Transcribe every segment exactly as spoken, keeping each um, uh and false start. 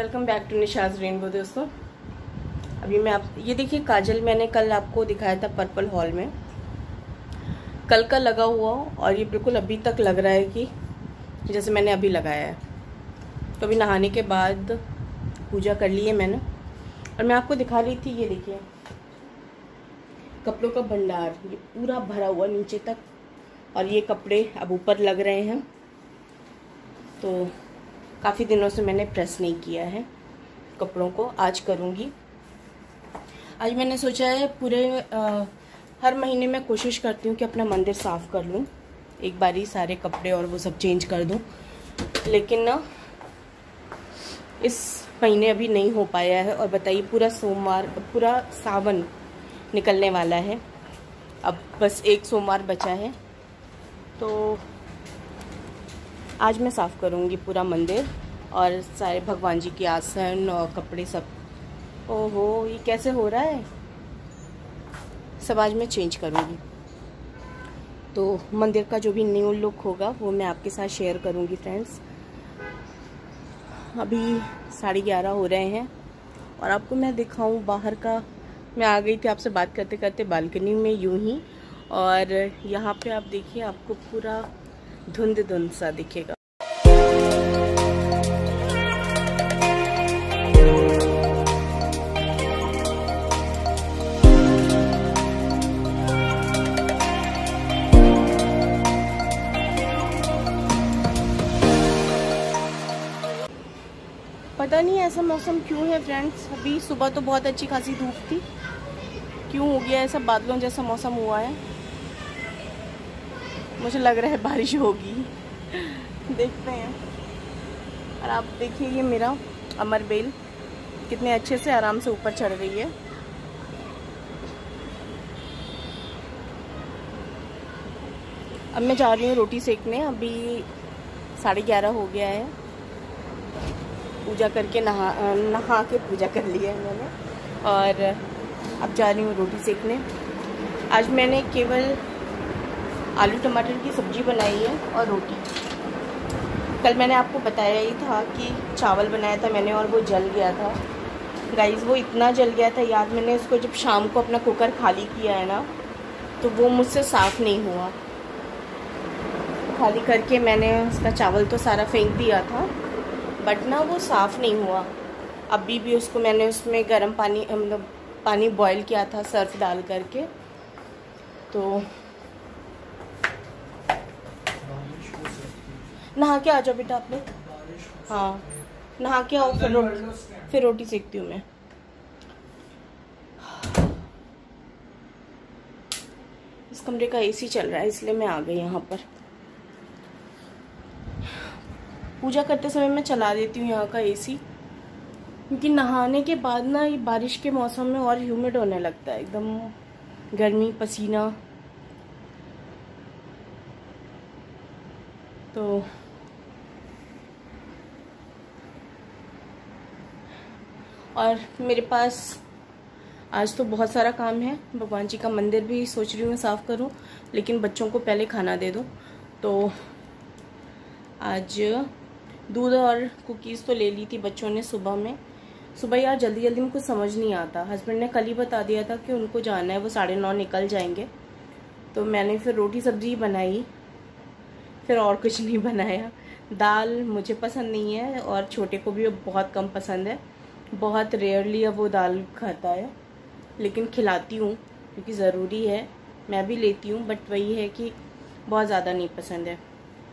Welcome back to Nisha's Rainbow. दोस्तों अभी मैं आप ये देखिए काजल मैंने कल आपको दिखाया था पर्पल हॉल में, कल का लगा हुआ और ये बिल्कुल अभी तक लग रहा है कि जैसे मैंने अभी लगाया है। तो अभी नहाने के बाद पूजा कर ली है मैंने और मैं आपको दिखा रही थी, ये देखिए कपड़ों का भंडार ये पूरा भरा हुआ नीचे तक और ये कपड़े अब ऊपर लग रहे हैं। तो काफ़ी दिनों से मैंने प्रेस नहीं किया है कपड़ों को, आज करूँगी। आज मैंने सोचा है पूरे आ, हर महीने मैं कोशिश करती हूँ कि अपना मंदिर साफ़ कर लूँ, एक बारी सारे कपड़े और वो सब चेंज कर दूँ, लेकिन ना इस महीने अभी नहीं हो पाया है। और बताइए पूरा सोमवार पूरा सावन निकलने वाला है, अब बस एक सोमवार बचा है। तो आज मैं साफ़ करूँगी पूरा मंदिर और सारे भगवान जी के आसन और कपड़े सब। ओहो ये कैसे हो रहा है, सब आज मैं चेंज करूँगी। तो मंदिर का जो भी न्यू लुक होगा वो मैं आपके साथ शेयर करूँगी फ्रेंड्स। अभी साढ़े ग्यारह हो रहे हैं और आपको मैं दिखाऊँ बाहर का। मैं आ गई थी आपसे बात करते करते बालकनी में यूं ही, और यहाँ पे आप देखिए आपको पूरा धुंध धुंध सा दिखेगा। पता नहीं ऐसा मौसम क्यों है फ्रेंड्स। अभी सुबह तो बहुत अच्छी खासी धूप थी, क्यों हो गया ऐसा बादलों जैसा मौसम हुआ है। मुझे लग रहा है बारिश होगी, देखते हैं। और आप देखिए ये मेरा अमर बेल कितने अच्छे से आराम से ऊपर चढ़ रही है। अब मैं जा रही हूँ रोटी सेकने। अभी साढ़े ग्यारह हो गया है, पूजा करके नहा नहा के पूजा कर ली है मैंने और अब जा रही हूँ रोटी सेकने। आज मैंने केवल आलू टमाटर की सब्ज़ी बनाई है और रोटी। कल मैंने आपको बताया ही था कि चावल बनाया था मैंने और वो जल गया था गाइस। वो इतना जल गया था याद, मैंने इसको जब शाम को अपना कुकर खाली किया है ना तो वो मुझसे साफ़ नहीं हुआ। खाली करके मैंने उसका चावल तो सारा फेंक दिया था, बट ना वो साफ़ नहीं हुआ। अभी भी उसको मैंने उसमें गर्म पानी मतलब पानी बॉईल किया था सर्फ डाल करके। तो नहा के आ जाओ बेटा आप लोग। हाँ नहा के आओ, फिर रोटी फिर रोटी सेकती हूँ मैं। इस कमरे का एसी चल रहा है इसलिए मैं आ गई यहाँ पर। पूजा करते समय मैं चला देती हूँ यहाँ का एसी, क्योंकि नहाने के बाद ना ये बारिश के मौसम में और ह्यूमिड होने लगता है, एकदम गर्मी पसीना। तो और मेरे पास आज तो बहुत सारा काम है। भगवान जी का मंदिर भी सोच रही हूँ साफ़ करूँ, लेकिन बच्चों को पहले खाना दे दूँ। तो आज दूध और कुकीज़ तो ले ली थी बच्चों ने सुबह में। सुबह यार जल्दी जल्दी में कुछ समझ नहीं आता। हस्बैंड ने कल ही बता दिया था कि उनको जाना है, वो साढ़े नौ निकल जाएंगे। तो मैंने फिर रोटी सब्जी बनाई, फिर और कुछ नहीं बनाया। दाल मुझे पसंद नहीं है और छोटे को भी बहुत कम पसंद है, बहुत रेयरली अब वो दाल खाता है, लेकिन खिलाती हूँ क्योंकि ज़रूरी है। मैं भी लेती हूँ बट वही है कि बहुत ज़्यादा नहीं पसंद है।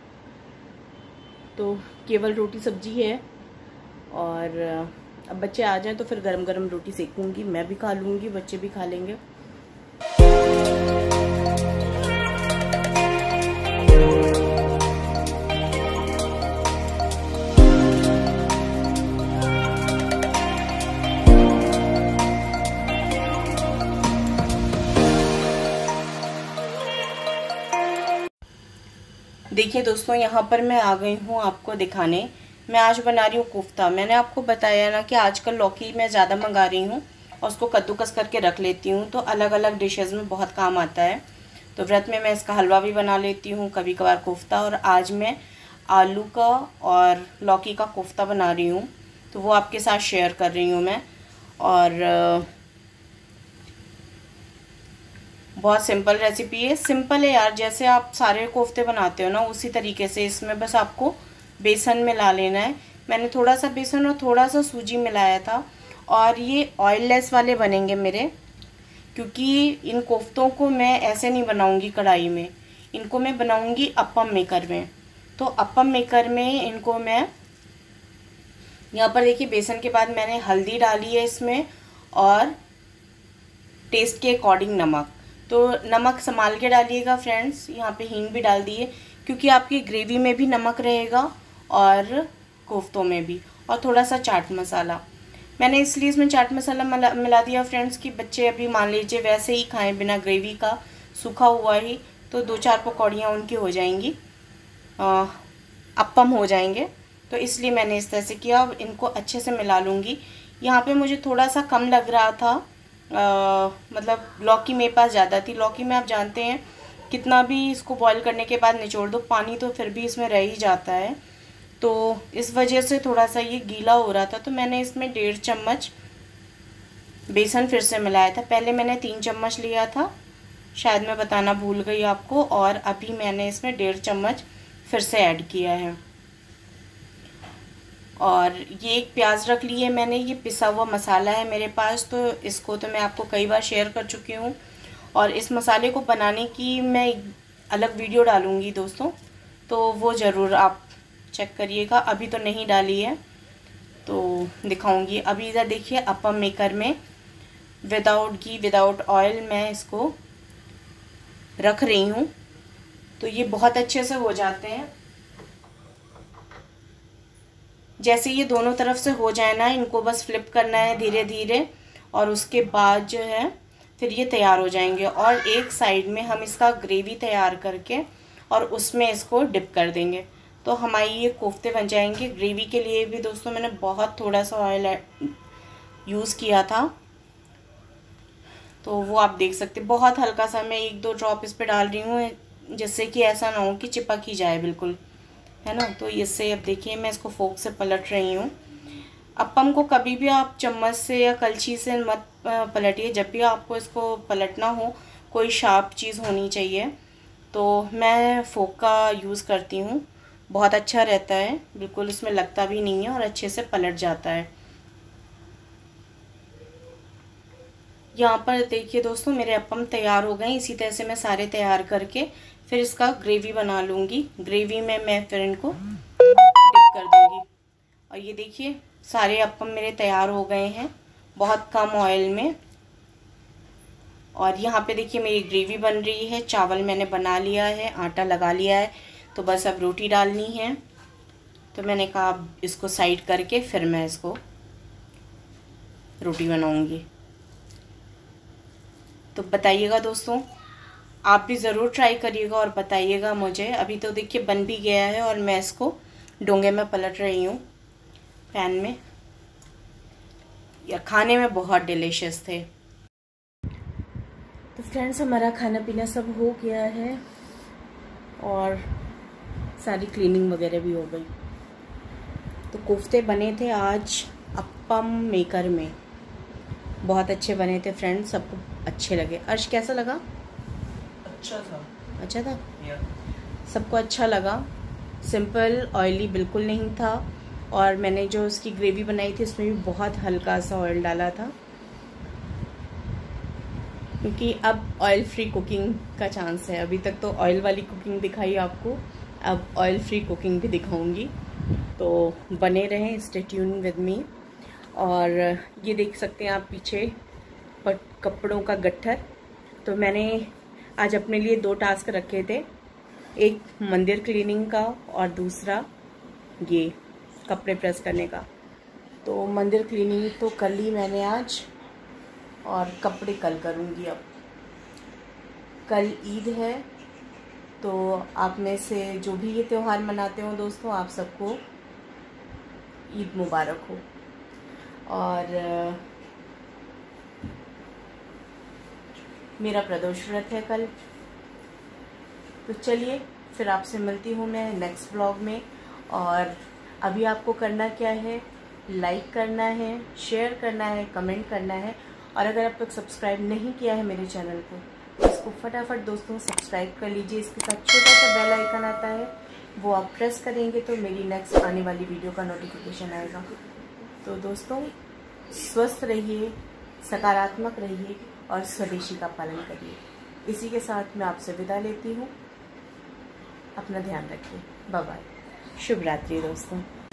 तो केवल रोटी सब्जी है और अब बच्चे आ जाएं तो फिर गरम गरम रोटी सेकूंगी, मैं भी खा लूँगी, बच्चे भी खा लेंगे। देखिए दोस्तों यहाँ पर मैं आ गई हूँ आपको दिखाने। मैं आज बना रही हूँ कोफ्ता। मैंने आपको बताया ना कि आजकल लौकी मैं ज़्यादा मंगा रही हूँ और उसको कद्दूकस करके रख लेती हूँ, तो अलग अलग डिशेज़ में बहुत काम आता है। तो व्रत में मैं इसका हलवा भी बना लेती हूँ, कभी कभार कोफ्ता। और आज मैं आलू का और लौकी का कोफ्ता बना रही हूँ। तो वो आपके साथ शेयर कर रही हूँ मैं। और बहुत सिंपल रेसिपी है, सिंपल है यार, जैसे आप सारे कोफ्ते बनाते हो ना उसी तरीके से। इसमें बस आपको बेसन मिला लेना है। मैंने थोड़ा सा बेसन और थोड़ा सा सूजी मिलाया था। और ये ऑयललेस वाले बनेंगे मेरे, क्योंकि इन कोफ्तों को मैं ऐसे नहीं बनाऊंगी कढ़ाई में, इनको मैं बनाऊंगी अप्पम मेकर में। तो अप्पम मेकर में इनको मैं, यहाँ पर देखिए बेसन के बाद मैंने हल्दी डाली है इसमें, और टेस्ट के अकॉर्डिंग नमक। तो नमक संभाल के डालिएगा फ्रेंड्स। यहाँ पे हींग भी डाल दिए, क्योंकि आपकी ग्रेवी में भी नमक रहेगा और कोफ्तों में भी। और थोड़ा सा चाट मसाला मैंने इसलिए इसमें चाट मसाला मिला, मिला दिया फ्रेंड्स, कि बच्चे अभी मान लीजिए वैसे ही खाएं बिना ग्रेवी का, सूखा हुआ ही, तो दो चार पकौड़ियाँ उनकी हो जाएंगी, अप्पम हो जाएंगे। तो इसलिए मैंने इस तरह से किया। अब इनको अच्छे से मिला लूँगी। यहाँ पे मुझे थोड़ा सा कम लग रहा था, आ, मतलब लौकी मेरे पास ज़्यादा थी। लौकी में आप जानते हैं कितना भी इसको बॉईल करने के बाद निचोड़ दो पानी तो फिर भी इसमें रह ही जाता है। तो इस वजह से थोड़ा सा ये गीला हो रहा था। तो मैंने इसमें डेढ़ चम्मच बेसन फिर से मिलाया था। पहले मैंने तीन चम्मच लिया था, शायद मैं बताना भूल गई आपको, और अभी मैंने इसमें डेढ़ चम्मच फिर से ऐड किया है। और ये एक प्याज रख ली है मैंने, ये पिसा हुआ मसाला है मेरे पास, तो इसको तो मैं आपको कई बार शेयर कर चुकी हूँ। और इस मसाले को बनाने की मैं एक अलग वीडियो डालूँगी दोस्तों, तो वो ज़रूर आप चेक करिएगा। अभी तो नहीं डाली है तो दिखाऊंगी। अभी इधर देखिए अप्पम मेकर में विदाउट घी विदाउट ऑयल मैं इसको रख रही हूँ। तो ये बहुत अच्छे से हो जाते हैं। जैसे ये दोनों तरफ से हो जाए ना, इनको बस फ्लिप करना है धीरे धीरे, और उसके बाद जो है फिर ये तैयार हो जाएंगे। और एक साइड में हम इसका ग्रेवी तैयार करके और उसमें इसको डिप कर देंगे, तो हमारी ये कोफ्ते बन जाएंगे। ग्रेवी के लिए भी दोस्तों मैंने बहुत थोड़ा सा ऑयल यूज़ किया था, तो वो आप देख सकते, बहुत हल्का सा मैं एक दो ड्रॉप इस पे डाल रही हूँ, जिससे कि ऐसा ना हो कि चिपक ही जाए बिल्कुल, है ना। तो इससे अब देखिए मैं इसको फोक से पलट रही हूँ। अप्पम को कभी भी आप चम्मच से या कलछी से मत पलटिए। जब भी आपको इसको पलटना हो, कोई शार्प चीज़ होनी चाहिए। तो मैं फोक का यूज़ करती हूँ, बहुत अच्छा रहता है, बिल्कुल इसमें लगता भी नहीं है और अच्छे से पलट जाता है। यहाँ पर देखिए दोस्तों मेरे अप्पम तैयार हो गए। इसी तरह से मैं सारे तैयार करके फिर इसका ग्रेवी बना लूँगी। ग्रेवी में मैं फिर इनको डिप कर दूँगी। और ये देखिए सारे अप्पम मेरे तैयार हो गए हैं बहुत कम ऑयल में। और यहाँ पे देखिए मेरी ग्रेवी बन रही है। चावल मैंने बना लिया है, आटा लगा लिया है, तो बस अब रोटी डालनी है। तो मैंने कहा इसको साइड करके फिर मैं इसको रोटी बनाऊँगी। तो बताइएगा दोस्तों, आप भी ज़रूर ट्राई करिएगा और बताइएगा मुझे। अभी तो देखिए बन भी गया है और मैं इसको डोंगे में पलट रही हूँ पैन में। या खाने में बहुत डिलीशियस थे। तो फ्रेंड्स हमारा खाना पीना सब हो गया है और सारी क्लीनिंग वगैरह भी हो गई। तो कोफ्ते बने थे आज अप्पम मेकर में, बहुत अच्छे बने थे फ्रेंड्स, सबको अच्छे लगे। अर्श कैसा लगा? अच्छा था। अच्छा था, सबको अच्छा लगा। सिंपल, ऑयली बिल्कुल नहीं था। और मैंने जो उसकी ग्रेवी बनाई थी उसमें भी बहुत हल्का सा ऑयल डाला था, क्योंकि अब ऑयल फ्री कुकिंग का चांस है। अभी तक तो ऑयल वाली कुकिंग दिखाई आपको, अब ऑयल फ्री कुकिंग भी दिखाऊंगी। तो बने रहें, स्टे ट्यून विद मी। और ये देख सकते हैं आप पीछे पट कपड़ों का गट्ठर। तो मैंने आज अपने लिए दो टास्क रखे थे, एक मंदिर क्लीनिंग का और दूसरा ये कपड़े प्रेस करने का। तो मंदिर क्लीनिंग तो कर ली मैंने आज, और कपड़े कल करूँगी। अब कल ईद है, तो आप में से जो भी ये त्यौहार मनाते हो दोस्तों, आप सबको ईद मुबारक हो। और मेरा प्रदोष व्रत है कल। तो चलिए फिर आपसे मिलती हूँ मैं नेक्स्ट ब्लॉग में। और अभी आपको करना क्या है, लाइक करना है, शेयर करना है, कमेंट करना है। और अगर आप तक सब्सक्राइब नहीं किया है मेरे चैनल को तो इसको फटाफट दोस्तों सब्सक्राइब कर लीजिए। इसके साथ छोटा सा बेल आइकन आता है, वो आप प्रेस करेंगे तो मेरी नेक्स्ट आने वाली वीडियो का नोटिफिकेशन आएगा। तो दोस्तों स्वस्थ रहिए, सकारात्मक रहिए और स्वदेशी का पालन करिए। इसी के साथ मैं आपसे विदा लेती हूँ। अपना ध्यान रखिए। Bye bye. शुभ रात्रि दोस्तों।